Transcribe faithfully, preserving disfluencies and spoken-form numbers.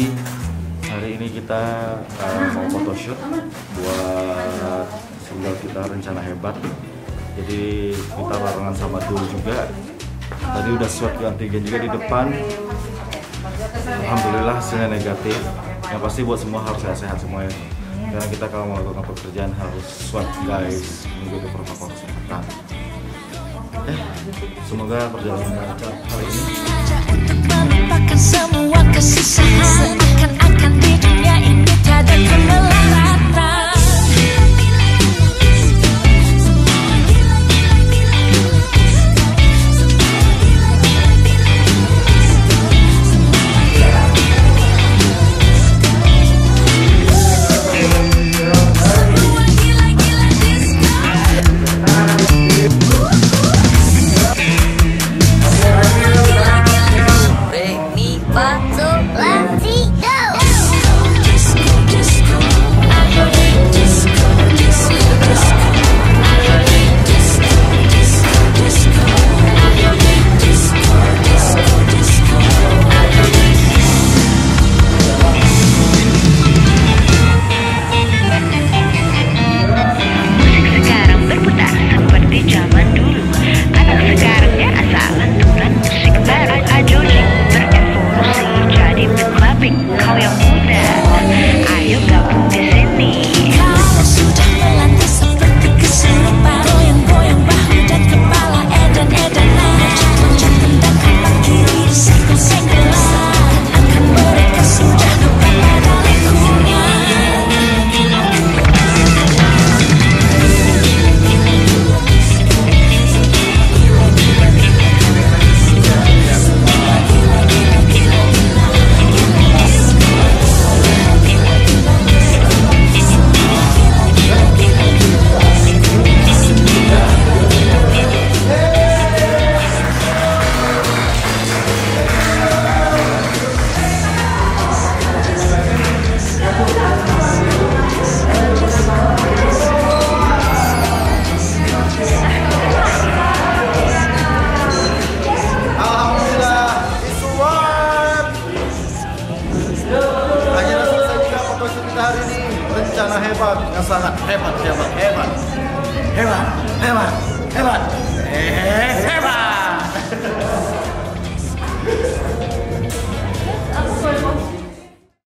Hari ini kita uh, mau photoshoot buat single kita Rencana Hebat. Jadi kita barengan sama Dul juga. Tadi udah swab antigen juga di depan. Alhamdulillah hasilnya negatif. Yang pasti buat semua harus sehat-sehat semuanya. Karena kita kalau melakukan pekerjaan harus swab guys, mengikuti protokol kesehatan. Eh, semoga perjalanan lancar hari ini. Melupakan semua kesusahan, seakan-akan di dunia ini tiada kemelaratan. Rencana Hebat yang sangat hebat, hebat, hebat, hebat, hebat, hebat, hebat.